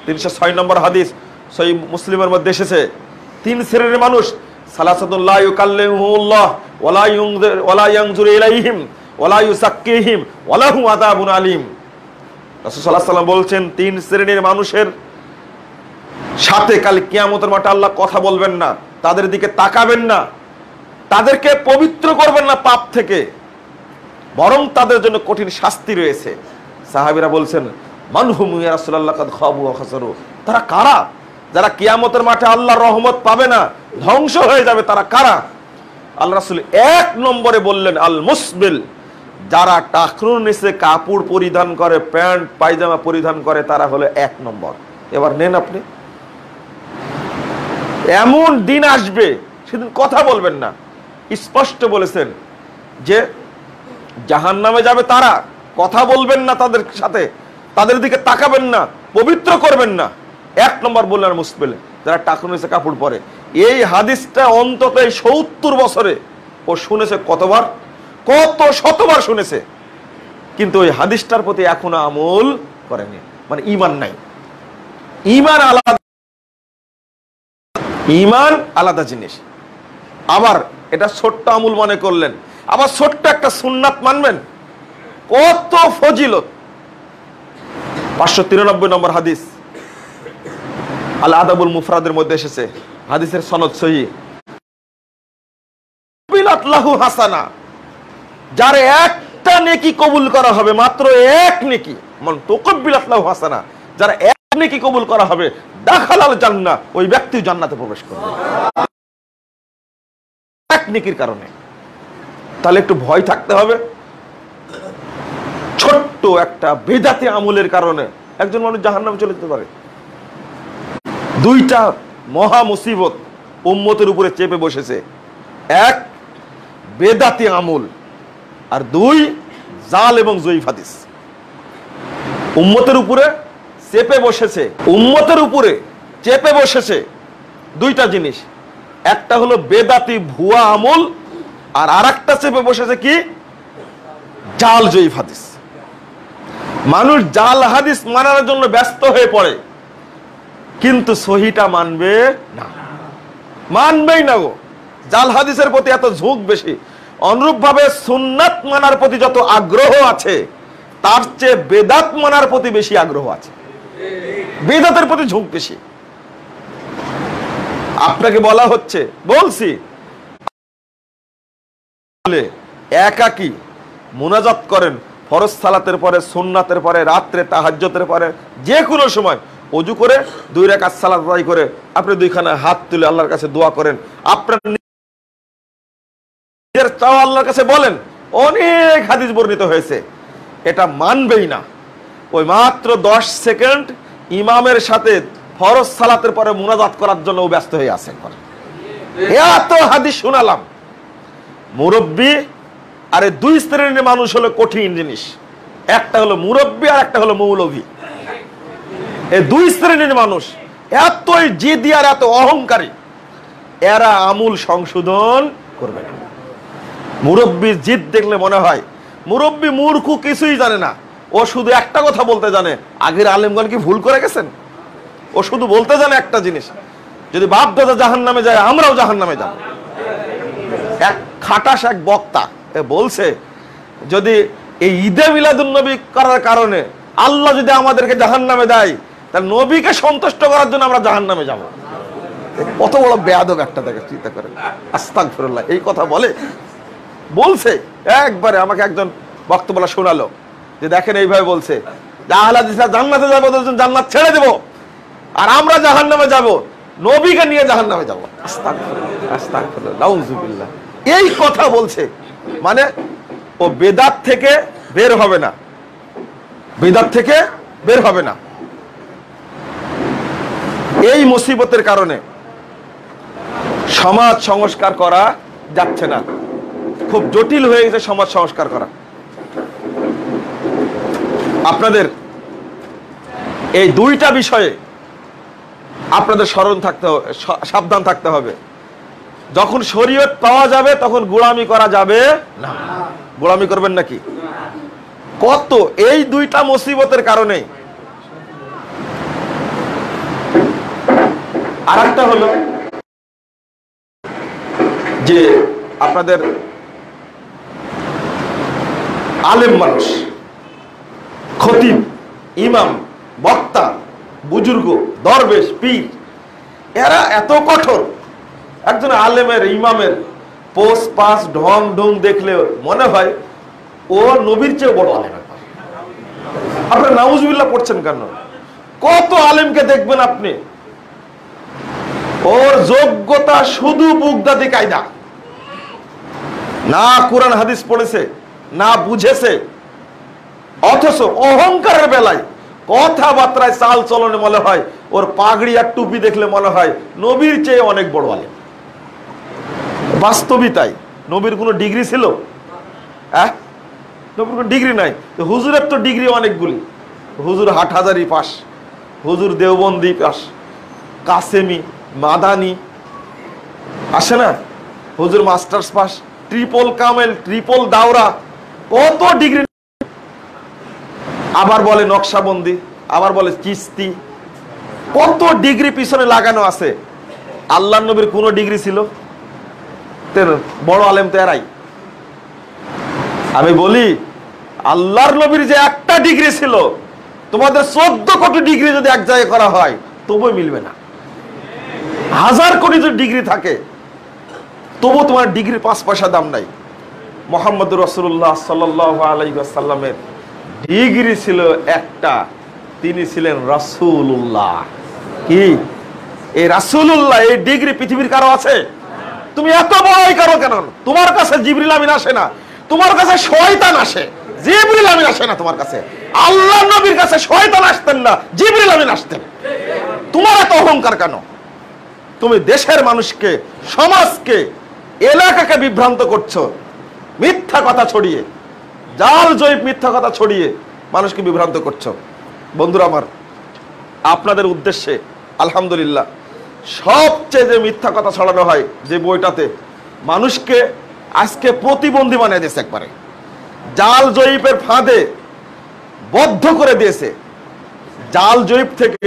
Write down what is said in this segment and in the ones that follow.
306 নম্বর হাদিস সহিহ মুসলিমের মধ্যে এসেছে, 3 শ্রেণীর মানুষ, সালাসাতুন লা ইউকাল্লিমুহুল্লাহ ওয়ালা ইয়ানজুরু ইলাইহিম ওয়ালা ইউযাক্কিহিম ওয়া লাহুম আযাবুন আলীম। রাসূল সাল্লাল্লাহু আলাইহি ওয়াসাল্লাম বলছেন 3 শ্রেণীর মানুষের সাথে কাল কিয়ামতের মাঠে আল্লাহ কথা বলবেন না, তাদের দিকে তাকাবেন না, তাদেরকে পবিত্র করবেন না পাপ থেকে, বরং তাদের জন্য কঠিন শাস্তি রয়েছে। সাহাবীরা বলছেন মানহুম ইয়া রাসূলুল্লাহ কাদ খাবু ওয়া খাসারু, তারা কারা যারা কিয়ামতের মাঠে আল্লাহর রহমত পাবে না, ধ্বংস হয়ে যাবে, তারা কারা? আল্লাহ রাসূল 1 নম্বরে বললেন আল মুসবিল, যারা টাকনুর নিচে কাপড় পরিধান করে, প্যান্ট পায়জামা পরিধান করে, তারা হলো 1 নম্বর। এবার নেন আপনি, এমন দিন আসবে সেদিন কথা বলবেন না। স্পষ্ট বলেছেন যে জাহান্নামে যাবে তারা, কথা বলবেন না তাদের সাথে, তাদের দিকে তাকাবেন না, পবিত্র করবেন না। 1 নম্বর বললেন মুসবিল, যারা টাকনুর নিচে কাপড় পরে। এই হাদিসটা অন্তত 70 বছরে ও শুনেছে কতবার, কত শতবার শুনেছে, কিন্তু ওই হাদিসটার প্রতি এখনো আমল করেনি, মানে ঈমান নাই। ঈমান আলাদা, ঈমান আলাদা জিনিস। আবার এটা ছোট্ট আমল মনে করলেন, আবার ছোট্ট একটা সুন্নাত মানবেন, কত ফজিলত। 593 নম্বর হাদিস আল আদাবুল মুফরাদের মধ্যে এসেছে, হাদিসের সনদ সহিহ। বিলাতলাহু হাসানা, যার একটা নেকি কবুল করা হবে, মাত্র 1 নেকি, মান তুকবিলাতলাহু হাসানা, যার 1 নেকি কবুল করা হবে, দাখালাল জান্নাহ, ওই ব্যক্তি জান্নাতে প্রবেশ করবে 1 নেকির কারণে। তাহলে একটু ভয় থাকতে হবে। ছোট্ট একটা বেদাতি আমলের কারণে একজন মানুষ জাহান্নামে চলে যেতে পারে। 2টা মহা মুসিবত উম্মতের উপরে চেপে বসেছে, 1 বেদাতি আমল, আর 2 জাল এবং জয়ীফ হাদিস। উম্মতের উপরে চেপে বসেছে, উম্মতের উপরে চেপে বসেছে 2টা জিনিস, একটা হলো বেদাতি ভুয়া আমল, আর আরেকটা চেপে বসেছে কি, জাল জয়ীফ হাদিস। মানুষ জাল হাদিস মানার জন্য ব্যস্ত হয়ে পড়ে, কিন্তু সহিটা মানবে না, মানবেই না গো। জাল হাদিসের প্রতি এত ঝোঁক বেশি। অনুরূপ ভাবে সুন্নাত মানার প্রতি যত আগ্রহ আছে, তার চেয়ে বেদাত মানার প্রতি বেশি আগ্রহ আছে, বেদাতের প্রতি ঝোঁক বেশি। আপনাকে বলা হচ্ছে, বলছি, একাকী মুনাজাত করেন ফরজ সালাতের পরে, সুন্নাতের পরে, রাত্রে তাহাজ্জুদের পরে, যে কোনো সময় ওযু করে 2 রাকাত সালাত আদায় করে আপনি 2খানা হাত তুলে আল্লাহর কাছে দোয়া করেন, আপনার নিজের চাওয়া আল্লাহর কাছে বলেন। অনেক হাদিস বর্ণিত হয়েছে, এটা মানবেই না। ওই মাত্র 10 সেকেন্ড ইমামের সাথে ফরজ সালাতের পরে মুনাজাত করার জন্য ব্যস্ত হয়ে আছেন। এত হাদিস শোনালাম। মুরব্বী আরে 2 শ্রেণীর মানুষ হলো কঠিন জিনিস, একটা হলো মুরব্বী আর একটা হলো মৌলভী। এই 2 শ্রেণীর মানুষ এতই জিদি আর এত অহংকারী, এরা আমূল সংশোধন করবে না। মুরব্বীর জিদ দেখলে মনে হয় মুরব্বী মূর্খ, কিছুই জানে না, ও শুধু একটা কথা বলতে জানে, আগের আলেমগণ কি ভুল করে গেছেন? ও শুধু বলতে জানে একটা জিনিস, যদি বাপ দাদা জাহান্নামে যায় আমরাও জাহান্নামে যাব। এক খাটাস এক বক্তা বলছে, যদি এই ঈদে মিলাদুন নবী করার কারণে আল্লাহ যদি আমাদেরকে জাহান্নামে দেয়, তাহলে নবীকে সন্তুষ্ট করার জন্য আমরা জাহান্নামে যাব। কত বড় বেয়াদব একটা, দেখে চিন্তা করে। আস্তাগফিরুল্লাহ, এই কথা বলছে একবারে। আমাকে একজন বক্তব্য শোনালো যে দেখেন এইভাবে বলছে যে আহলে হাদিসরা জান্নাতে যাবো, জান্নাত ছেড়ে দেব, আর আমরা জাহান্নামে যাব, নবীকে নিয়ে জাহান্নামে যাব। আস্তাগফিরুল্লাহ, আস্তাগফিরুল্লাহ, নাউযুবিল্লাহ। এই কথা বলছে, মানে ও বেদাত থেকে বের হবে না, বেদাত থেকে বের হবে না। এই মুসিবতের কারণে সমাজ সংস্কার করা যাচ্ছে না, খুব জটিল হয়ে গেছে সমাজ সংস্কার করা। আপনাদের এই 2টা বিষয়ে আপনাদের স্মরণ থাকতে হবে, সাবধান থাকতে হবে। যখন শরীয়ত পাওয়া যাবে তখন গোলামি করা যাবে না। গোলামি করবেন নাকি? কত এই 2টা মুসিবতের কারণে আর একটা হলো যে আপনাদের আলেম মানুষ, খতিব, ইমাম, বক্তা, বুজুর্গ, দরবেশ, পীর, এরা এত কঠোর। একজন আলেমের, ইমামের পোস পাস ঢং ঢং দেখলে মনে হয় ও নবীর চেয়ে বড় আলেম। আপনারা নাউজুবিল্লাহ পড়ছেন কেন? কত আলেমকে দেখবেন আপনি, ওর যোগ্যতা শুধু বুগদাদি কায়দা, না কোরআন হাদিস পড়েছে, না বুঝেছে, অথচ অহংকারের বেলায়, কথাবার্তায়, চাল চলনে মনে হয় ওর পাগড়ি আর টুপি দেখলে মনে হয় নবীর চেয়ে অনেক বড় আলেম। বাস্তবই তাই। নবীর কোনো ডিগ্রি ছিল? নবীর কোনো ডিগ্রি নাই। হুজুরের তো ডিগ্রি অনেকগুলি। হুজুর হাটহাজারি পাস, হুজুর দেওবন্দি পাস, কাসেমি, মাদানি, আসে না? হুজুর মাস্টার্স পাস, ট্রিপল কামেল, ট্রিপল দাওরা, কত ডিগ্রি। আবার বলে নকশাবন্দি, আবার বলে চিস্তি, কত ডিগ্রি পিছনে লাগানো আছে। আল্লাহর নবীর কোন ডিগ্রি ছিল? বড় আলেম তো এরাই। আমি বলি আল্লাহর নবীর যে একটা ডিগ্রি ছিল, তোমাদের 14 কোটি ডিগ্রি যদি এক জায়গায় করা হয় তবু মিলবে না। 1000 কোটি যদি ডিগ্রি থাকে তবু তোমার ডিগ্রি 5 পয়সা দাম নাই। মুহাম্মদুর রাসূলুল্লাহ সাল্লাল্লাহু আলাইহি ওয়াসাল্লামের ডিগ্রি ছিল একটা, তিনি ছিলেন রাসূলুল্লাহ। কি এই রাসূলুল্লাহ, এই ডিগ্রি পৃথিবীর কারো আছে? তুমি এত বড়ই কারো কেন? তোমার কাছে জিবরিল আমিন আসে না, তোমার কাছে শয়তান আসে। জিবরিল আমিন আসে না তোমার কাছে। আল্লাহর নবীর কাছে শয়তান আসতেন না, জিবরিল আমিন আসতেন। তোমার এত অহংকার কেন? তুমি দেশের মানুষকে, সমাজকে, এলাকাকে বিভ্রান্ত করছো মিথ্যা কথা ছড়িয়ে, জাল জয়ীব মিথ্যা কথা ছড়িয়ে মানুষকে বিভ্রান্ত করছো। বন্ধুরা আমার, আপনাদের উদ্দেশ্যে আলহামদুলিল্লাহ সবচেয়ে যে মিথ্যা কথা ছড়ানো হয় যে বইটাতে, মানুষকে আজকে প্রতিবন্ধী বানিয়ে দিয়েছে, একবারে জাল জয়ীবের ফাঁদে বদ্ধ করে দিয়েছে। জাল জয়ীব থেকে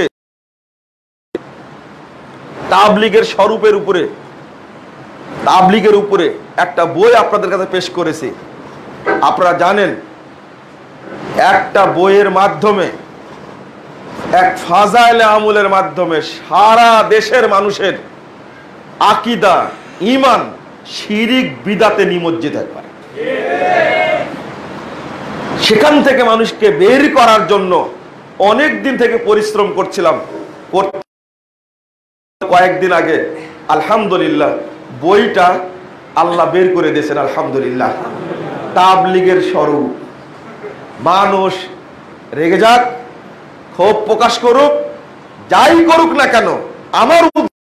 তাবলীগের স্বরূপের উপরে, তাবলীগের উপরে একটা বই আপনাদের কাছে পেশ করেছি। আপনারা জানেন একটা বইয়ের মাধ্যমে, এক ফাজাইলে আমলের মাধ্যমে সারা দেশের মানুষের আকীদা, ঈমান, শিরিক, বিদাতে নিমজ্জিত একবারে। সেখান থেকে মানুষকে বের করার জন্য অনেক দিন থেকে পরিশ্রম করছিলাম। কয়েকদিন আগে আলহামদুলিল্লাহ বইটা আল্লাহ বের করে দিয়েছেন। আলহামদুলিল্লাহ, তাবলীগের স্বরূপ। মানুষ রেগে যাক, ক্ষোভ প্রকাশ করুক, যাই করুক না কেন, আমার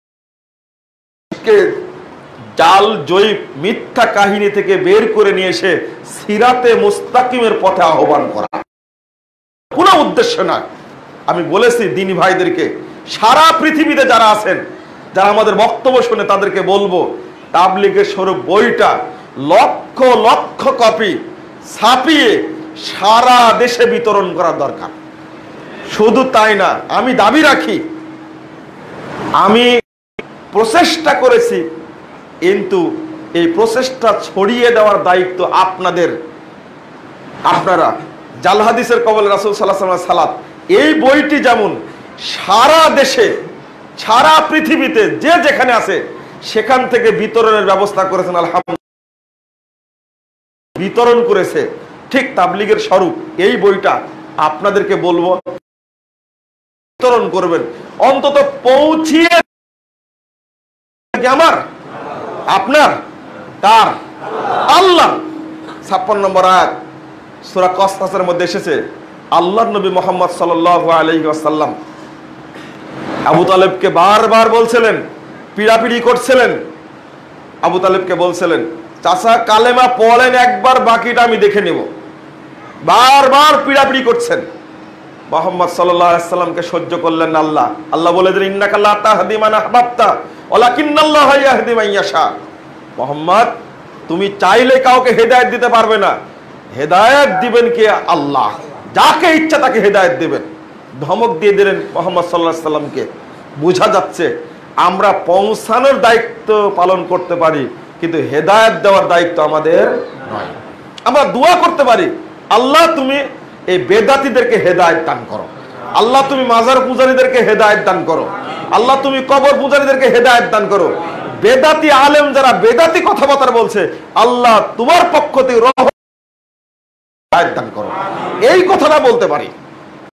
জাল জয়ীব মিথ্যা কাহিনী থেকে বের করে নিয়ে এসে সিরাতে মুস্তাকিমের পথে আহ্বান করা, কোনো উদ্দেশ্য না। আমি বলেছি দিনী ভাইদেরকে, সারা পৃথিবীতে যারা আছেন, যারা আমাদের বক্তব্য শুনে, তাদেরকে বলবো তাবলীগের স্বরূপ বইটা লক্ষ লক্ষ কপি ছাপিয়ে সারা দেশে বিতরণ করা দরকার। শুধু তাই না, আমি দাবি রাখি, আমি প্রচেষ্টা করেছি, কিন্তু এই প্রচেষ্টা ছড়িয়ে দেওয়ার দায়িত্ব আপনাদের। আপনারা জাল হাদিসের কবলে রাসূল সাল্লাল্লাহু আলাইহি ওয়াসাল্লাম সালাত, এই বইটি যেমন সারা দেশে, সারা পৃথিবীতে যে যেখানে আছে সেখান থেকে বিতরণের ব্যবস্থা করেছেন। আলহামদুলিল্লাহ, বিতরণ করেছে। ঠিক তাবলীগের স্বরূপ এই বইটা আপনাদেরকে বলবো বিতরণ করবেন, অন্তত পৌঁছিয়ে। আমার, আপনার, কার? আল্লাহ। 56 নম্বর আয়াত সূরা কসসের মধ্যে এসেছে, আল্লাহর নবী মুহাম্মদ সাল্লাল্লাহু আলাইহি ওয়াসাল্লাম আবু তালেবকে বারবার বলছিলেন, পিড়াপিড়ি করছিলেন। আবু তালেবকে বলছিলেন, চাচা কালেমা পড়েন একবার, বাকিটা আমি দেখে নেব। বারবার পিড়াপিড়ি করছেন। মুহাম্মদ সাল্লাল্লাহু আলাইহি ওয়াসাল্লামকে সহ্য করলেন আল্লাহ। আল্লাহ বলে দিলেন, ইন্নাকা লা তাহদি মান আহবাবতা ওয়ালাকিন্নাল্লাহা ইয়াহদি মান ইয়াশা। মুহাম্মদ, তুমি চাইলে কাউকে হেদায়েত দিতে পারবে না, হেদায়েত দিবেন কে? আল্লাহ। যাকে ইচ্ছা তাকে হেদায়েত দিবেন। ধমক দিয়ে দিলেন মুহাম্মদ সাল্লাল্লাহু আলাইহি ওয়াসাল্লামকে। বোঝা যাচ্ছে আমরা পৌঁছানোর দায়িত্ব পালন করতে পারি, কিন্তু হেদায়েত দেওয়ার দায়িত্ব আমাদের নয়। আমরা দোয়া করতে পারি, আল্লাহ তুমি এই বেদাতীদেরকে হেদায়েত দান করো, আল্লাহ তুমি মাজার পূজারীদেরকে হেদায়েত দান করো, আল্লাহ তুমি কবর পূজারীদেরকে হেদায়েত দান করো। বেদাতি আলেম যারা বেদাতি কথাবার্তা বলছে, আল্লাহ তোমার পক্ষ থেকে হেদায়েত দান করো, এই কথাটা বলতে পারি।